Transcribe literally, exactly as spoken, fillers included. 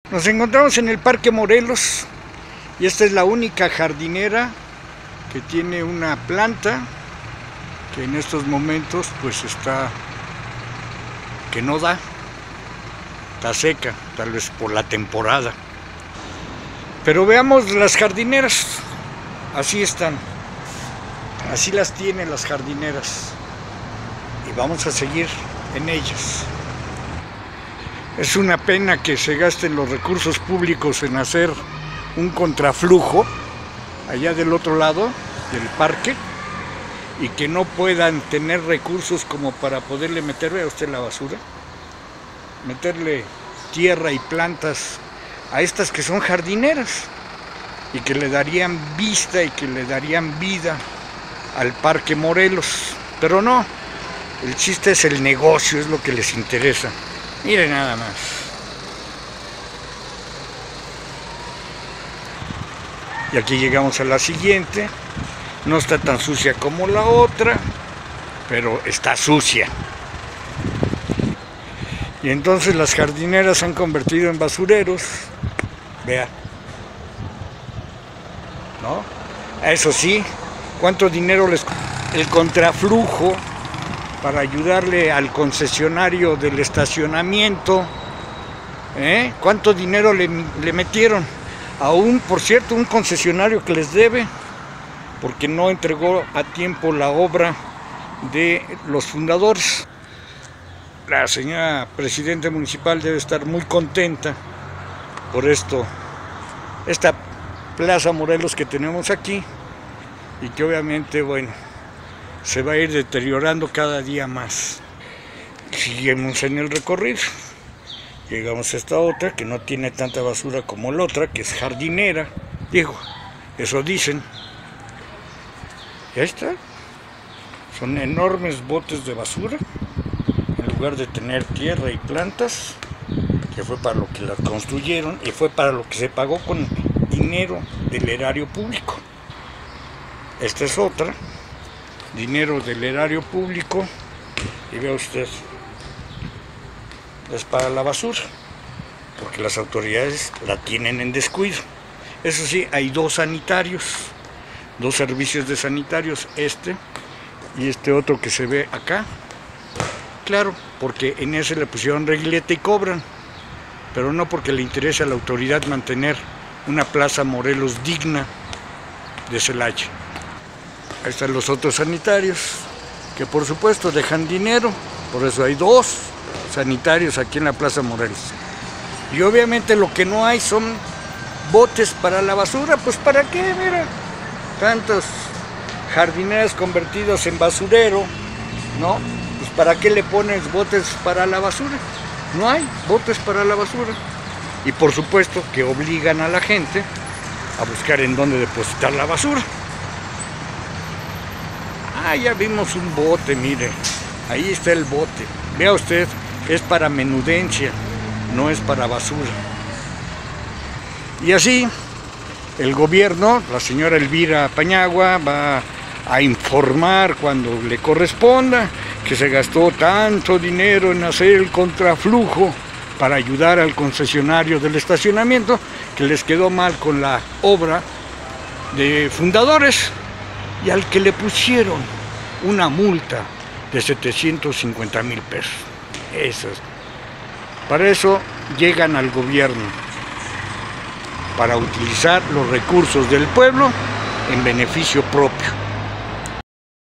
Nos encontramos en el Parque Morelos y esta es la única jardinera que tiene una planta que en estos momentos pues está que no da, está seca, tal vez por la temporada. Pero veamos las jardineras, así están, así las tienen las jardineras y vamos a seguir en ellas. Es una pena que se gasten los recursos públicos en hacer un contraflujo allá del otro lado del parque y que no puedan tener recursos como para poderle meter, vea usted la basura, meterle tierra y plantas a estas que son jardineras y que le darían vista y que le darían vida al Parque Morelos. Pero no, el chiste es el negocio, es lo que les interesa. Miren nada más. Y aquí llegamos a la siguiente. No está tan sucia como la otra, pero está sucia. Y entonces las jardineras se han convertido en basureros. Vea. ¿No? Eso sí, ¿cuánto dinero les... el contraflujo para ayudarle al concesionario del estacionamiento? ¿Eh? ¿Cuánto dinero le, le metieron? Aún, por cierto, un concesionario que les debe porque no entregó a tiempo la obra de los fundadores. La señora presidenta municipal debe estar muy contenta por esto, esta Plaza Morelos que tenemos aquí y que obviamente, bueno, se va a ir deteriorando cada día más. Seguimos en el recorrido, llegamos a esta otra que no tiene tanta basura como la otra, que es jardinera, digo, eso dicen. Y ahí está, son enormes botes de basura, en lugar de tener tierra y plantas, que fue para lo que las construyeron y fue para lo que se pagó con dinero del erario público. Esta es otra, dinero del erario público, y vea usted, es para la basura, porque las autoridades la tienen en descuido. Eso sí, hay dos sanitarios, dos servicios de sanitarios, este y este otro que se ve acá. Claro, porque en ese le pusieron regleta y cobran, pero no porque le interese a la autoridad mantener una Plaza Morelos digna de Celaya. Ahí están los otros sanitarios, que por supuesto dejan dinero, por eso hay dos sanitarios aquí en la Plaza Morelos. Y obviamente lo que no hay son botes para la basura, pues ¿para qué? Mira, tantos jardineras convertidos en basurero, ¿no? Pues ¿para qué le pones botes para la basura? No hay botes para la basura. Y por supuesto que obligan a la gente a buscar en dónde depositar la basura. Ah, ya vimos un bote, mire, ahí está el bote. Vea usted, es para menudencia, no es para basura. Y así, el gobierno, la señora Elvira Pañagua, va a informar cuando le corresponda que se gastó tanto dinero en hacer el contraflujo para ayudar al concesionario del estacionamiento, que les quedó mal con la obra de fundadores y al que le pusieron una multa de setecientos cincuenta mil pesos. Eso es. Para eso llegan al gobierno, para utilizar los recursos del pueblo en beneficio propio.